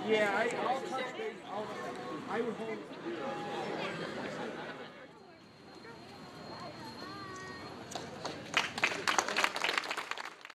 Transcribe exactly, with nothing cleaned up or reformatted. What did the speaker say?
Yeah, I, I'll touch base. I'll, I would hold.